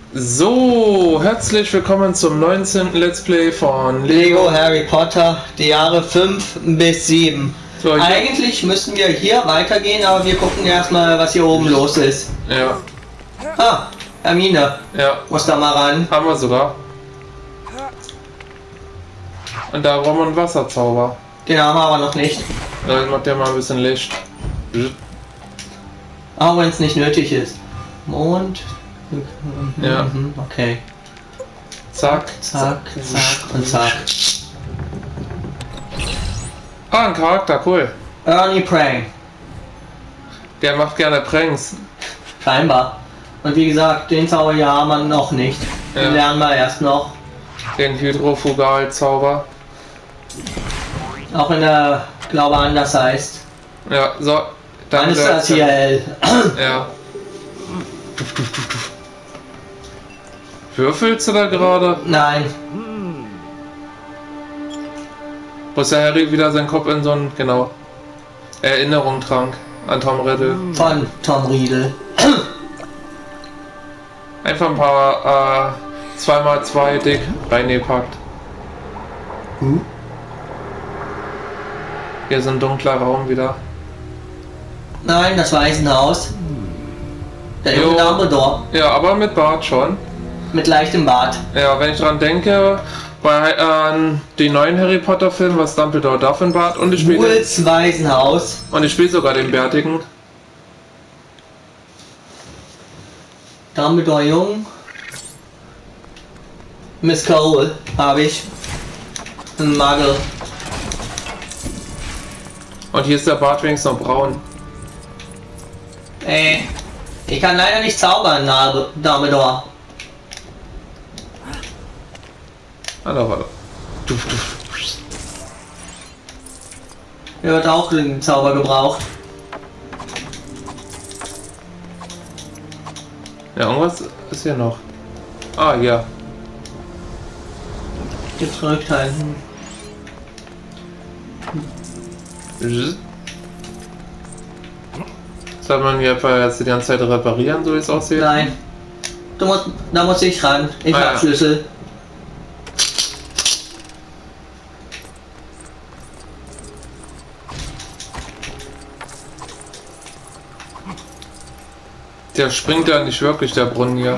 So, herzlich willkommen zum 19. Let's Play von Lego Harry Potter, die Jahre 5 bis 7. So, eigentlich müssen wir hier weitergehen, aber wir gucken erstmal, was hier oben los ist. Ja. Ah, Hermine. Ja. Muss da mal ran. Haben wir sogar. Und da brauchen wir einen Wasserzauber. Den haben wir aber noch nicht. Da macht der mal ein bisschen Licht. Auch wenn es nicht nötig ist. Mond. Ja. Okay. Zack. Zack, zack und zack. Ah, ein Charakter, cool. Ernie Prank. Der macht gerne Pranks. Scheinbar. Und wie gesagt, den Zauber hier haben wir noch nicht. Den Ja. lernen wir erst noch. Den Hydrofugal-Zauber. Auch wenn er, glaube ich, anders heißt. Ja, so. Dann ist das hier hell. Ja. Würfelst du da gerade? Nein. Wo ist der Harry wieder seinen Kopf in so einen, genau, Erinnerung trank an Tom Riddle. Von Tom Riedel. Einfach ein paar 2x2 dick reingepackt. Hier ist ein dunkler Raum wieder. Nein, das Waisenhaus. Der Jo. junge Dumbledore. Ja, aber mit Bart schon. Mit leichtem Bart. Ja, wenn ich dran denke, bei die neuen Harry Potter Filmen, was Dumbledore da für ein Bart und ich spiele Woods Waisenhaus. sogar den Bärtigen. Dumbledore jung. Miss Cole habe ich. Ein Magel. Und hier ist der Bart wenigstens noch braun. Ich kann leider nicht zaubern, Dumbledore. Ah, da war er. Der wird auch den Zauber gebraucht. Ja, irgendwas ist hier noch. Ah, ja. Jetzt zurückhalten. Soll man hier etwa jetzt die ganze Zeit reparieren, so wie es aussieht? Nein. Da muss ich ran. Ich Ah, hab ja. Schlüssel. Der springt ja nicht wirklich, der Brunnen hier.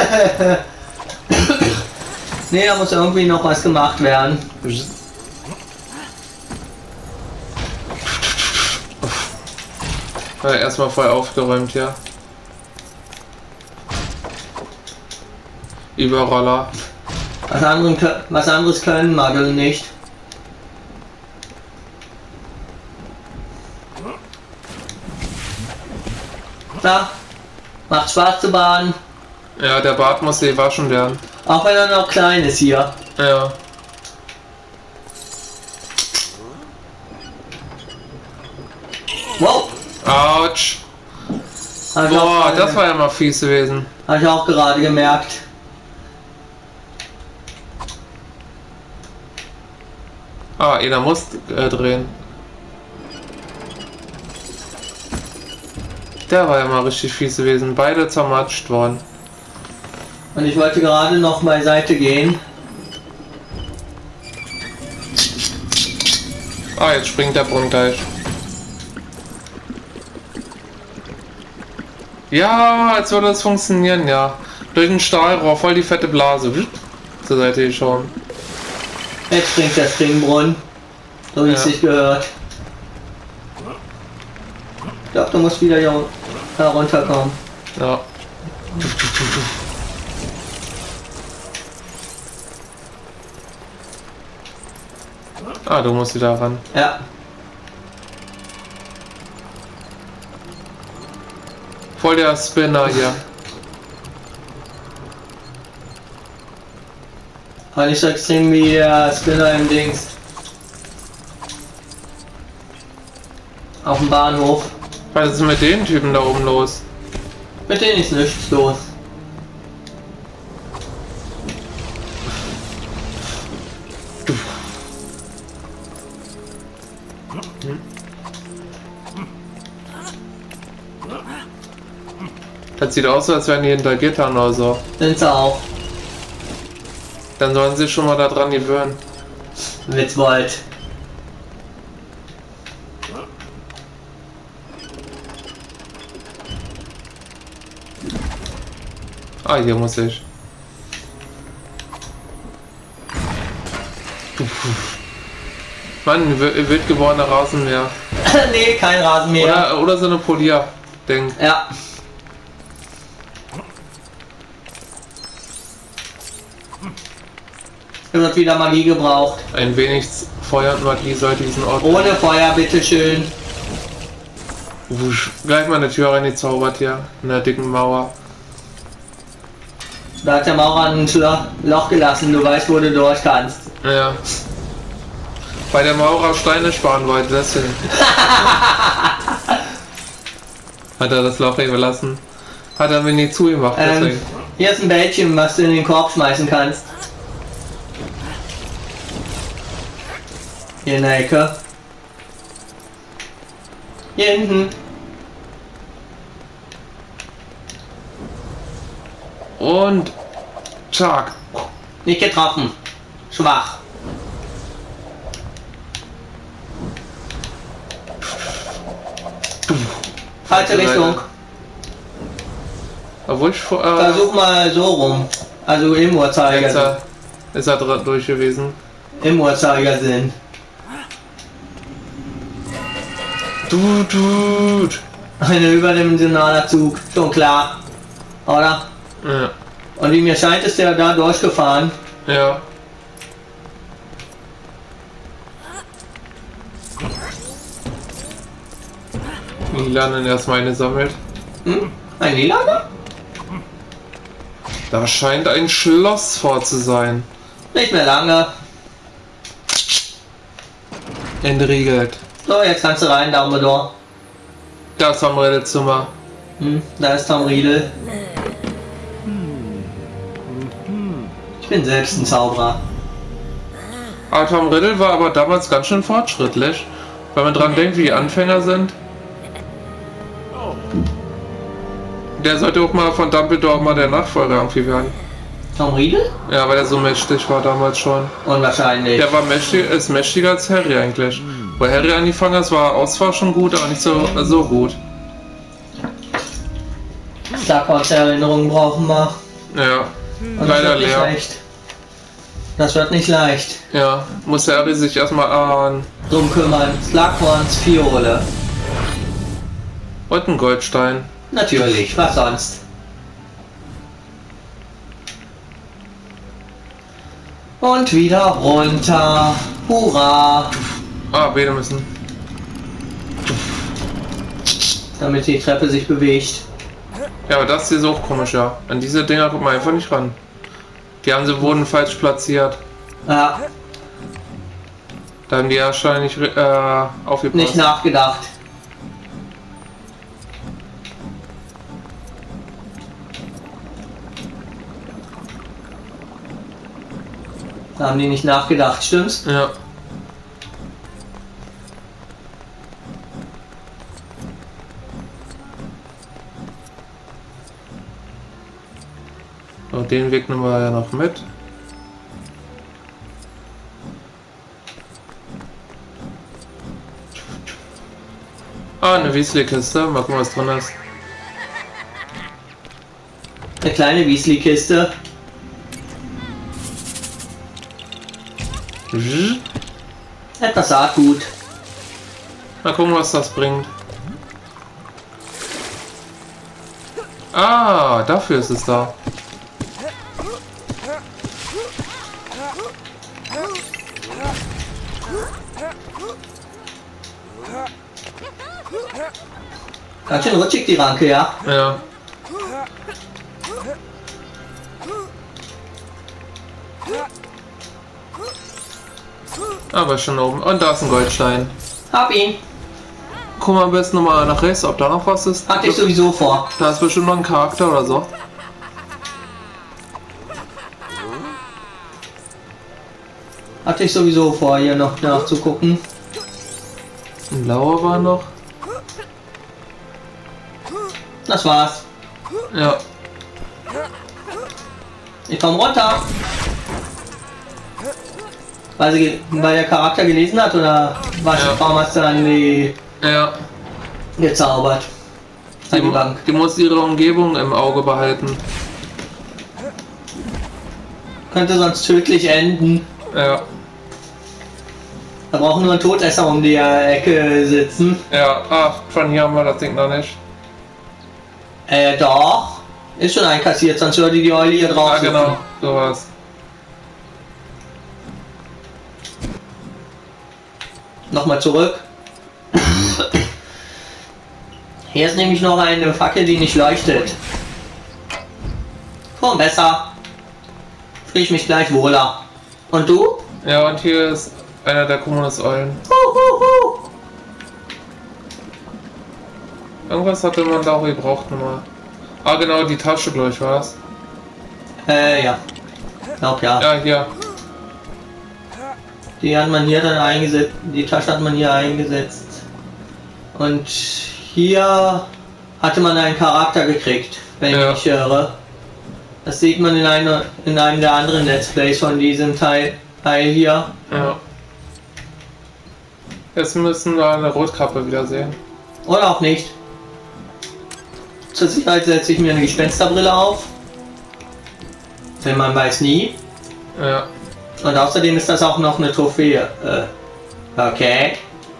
Nee, da muss irgendwie noch was gemacht werden. Ja, erstmal voll aufgeräumt hier. Überroller. Was anderes können Magel nicht. Da. Macht Spaß zu baden. Ja, der Bart muss eh waschen werden. Auch wenn er noch klein ist hier. Ja. Wow. Autsch. Hab ich Boah, auch das war ja mal fies gewesen. Habe ich auch gerade gemerkt. Ah, jeder muss drehen. Der war ja mal richtig fies gewesen. Beide zermatscht worden. Und ich wollte gerade noch beiseite gehen. Ah, jetzt springt der Brunnen gleich. Ja, als würde das funktionieren, ja. Durch ein Stahlrohr, voll die fette Blase. Zur Seite geschoben. Jetzt springt der Springbrunnen. So wie es Ja. sich gehört. Ich glaube, du musst wieder hier herunterkommen. Ja. Ah, du musst wieder ran. Ja. Voll der Spinner hier. Aber nicht so extrem wie der Spinner im Dings. Auf dem Bahnhof. Was ist mit den Typen da oben los? Mit denen ist nichts los. Das sieht aus, als wären die hinter Gittern oder so. Sind sie auch. Dann sollen sie schon mal daran gewöhnen. Witzbold. Ah, hier muss ich. Mann, wild gewordener Rasenmäher. Nee, kein Rasenmäher. Oder so eine Polier-Ding. Ja. Hier wird wieder Magie gebraucht. Ein wenig Feuer und Magie sollte diesen Ort. Ohne Feuer, bitteschön. Wusch. Gleich mal eine Tür reingezaubert hier. In der dicken Mauer. Da hat der Maurer ein Loch gelassen, du weißt, wo du durch kannst. Ja. Bei der Maurer Steine sparen wollte, deswegen. Hat er das Loch überlassen. Hat er mir nicht zugemacht, deswegen. Hier ist ein Bällchen, was du in den Korb schmeißen kannst. Hier in der Ecke. Hier hinten. Und Tag. Nicht getroffen. Schwach. Falsche Richtung. Obwohl ich Versuch mal so rum. Also im Uhrzeigersinn. Ist er durch gewesen. Im Uhrzeigersinn. Dude. Ein überdimensionaler Zug. Schon klar. Oder? Ja. Und wie mir scheint, ist der da durchgefahren. Ja. Lilanen erstmal eine sammelt. Hm? Ein Lilaner? Da scheint ein Schloss vor zu sein. Nicht mehr lange. Entriegelt. So, jetzt kannst du rein, Dumbledore. Das Tom Riddle Zimmer. Da ist Tom Riedel. Ich bin selbst ein Zauberer. Aber Tom Riddle war aber damals ganz schön fortschrittlich. Wenn man dran denkt, wie die Anfänger sind. Der sollte auch mal von Dumbledore mal der Nachfolger irgendwie werden. Tom Riedel? Ja, weil er so mächtig war damals schon. Unwahrscheinlich. Der war ist mächtiger als Harry eigentlich. Weil Harry angefangen hat, war Auswahl schon gut, aber nicht so gut. Starkhorns-Erinnerungen brauchen wir. Ja, Und leider das wird nicht leer. leicht. Das wird nicht leicht. Ja, muss Harry sich erstmal an. Drum kümmern. Slughorns Fiole. Und ein Goldstein. Natürlich, was sonst? Und wieder runter. Hurra! Ah, Bene müssen. Damit die Treppe sich bewegt. Ja, aber das hier ist auch komisch, ja. An diese Dinger kommt man einfach nicht ran. Wurden falsch platziert. Ja, Da haben die wahrscheinlich aufgepasst. nicht nachgedacht. Da haben die nicht nachgedacht, stimmt's? Ja. So, den Weg nehmen wir ja noch mit. Ah, eine Weasley-Kiste. Mal gucken, was drin ist. Eine kleine Weasley-Kiste. Etwas Saatgut. Mal gucken, was das bringt. Ah, dafür ist es da. Ganz schön rutschig die Ranke, ja? Ja. Aber schon oben. Und da ist ein Goldstein. Hab ihn. Guck mal am besten nochmal nach rechts, ob da noch was ist. Hatte ich sowieso vor. Da ist bestimmt noch ein Charakter oder so. Hatte ich sowieso vor, hier noch nachzugucken. Ein blauer war noch. Das war's. Ja. Ich komm runter. Weil der Charakter gelesen hat oder was? Ja. Warum hast du dann die Ja. gezaubert? An die Bank. Die muss ihre Umgebung im Auge behalten. Könnte sonst tödlich enden. Ja. Da brauchen nur ein Todesser um die Ecke sitzen. Ja, von hier haben wir das Ding noch nicht. Doch. Ist schon einkassiert, sonst würde die Eule hier drauf Ja, sitzen. genau, sowas. Nochmal zurück. Hier ist nämlich noch eine Fackel, die nicht leuchtet. Komm, besser. Fühle ich mich gleich wohler. Und du? Ja, und hier ist einer der Kommunus-Eulen. Irgendwas hatte man da auch gebraucht nochmal. Ah, genau, die Tasche, glaube ich, war es. Ja. Ich glaub ja. Ja, hier. Die hat man hier dann eingesetzt. Die Tasche hat man hier eingesetzt. Und hier hatte man einen Charakter gekriegt, wenn ich mich irre. Das sieht man in einem der anderen Let's Plays von diesem Teil hier. Ja. Jetzt müssen wir eine Rotkappe wieder sehen. Oder auch nicht. Zur Sicherheit setze ich mir eine Gespensterbrille auf. Denn man weiß nie. Ja. Und außerdem ist das auch noch eine Trophäe. Okay.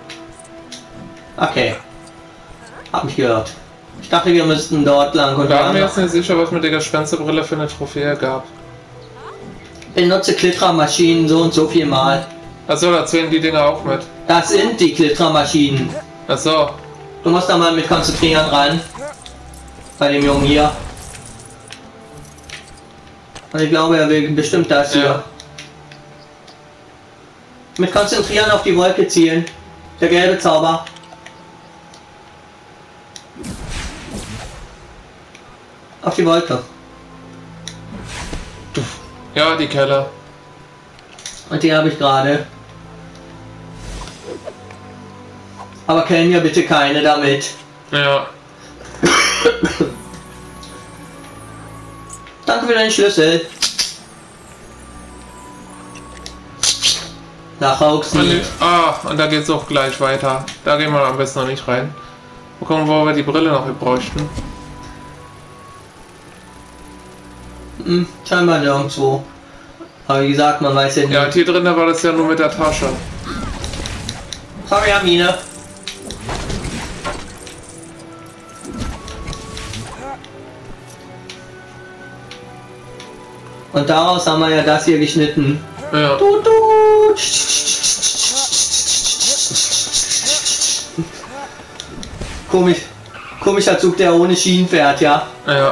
Okay. Hab mich gehört. Ich dachte, wir müssten dort lang und Wir haben dann jetzt nicht sicher, was mit der Gespensterbrille für eine Trophäe gab. benutze Klittermaschinen so und so viel Mal. Achso, da zählen die Dinger auch mit. Das sind die Klittermaschinen. Achso. Du musst da mal mit konzentrieren ran. Bei dem Jungen hier. Und ich glaube, er will bestimmt das hier. Ja. Mit konzentrieren auf die Wolke zielen. Der gelbe Zauber. Auf die Wolke. Ja, die Keller. Und die habe ich gerade. Aber kennen ja bitte keine damit. Ja. Danke für den Schlüssel. Nach Hoaxen. Und da geht's auch gleich weiter. Da gehen wir am besten noch nicht rein. Mal gucken, wo wir die Brille noch bräuchten. Scheinbar nirgendwo. Aber wie gesagt, man weiß ja nicht. Ja, und hier drin war das ja nur mit der Tasche. Sorry, Hermine. Und daraus haben wir ja das hier geschnitten. Ja. Tut, tut. Komischer Zug, der ohne Schienen fährt, ja. Ja.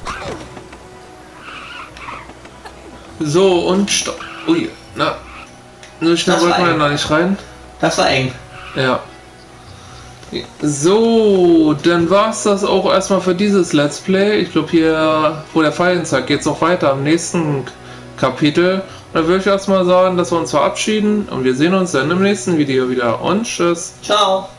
So, und stopp. Ui, na. So schnell Das wollten war wir eng. noch nicht rein. Das war eng. Ja. So, dann war's das auch erstmal für dieses Let's Play. Ich glaube hier, wo der Pfeil zeigt, geht's noch weiter im nächsten Kapitel. Und dann würde ich erstmal sagen, dass wir uns verabschieden und wir sehen uns dann im nächsten Video wieder und tschüss. Ciao.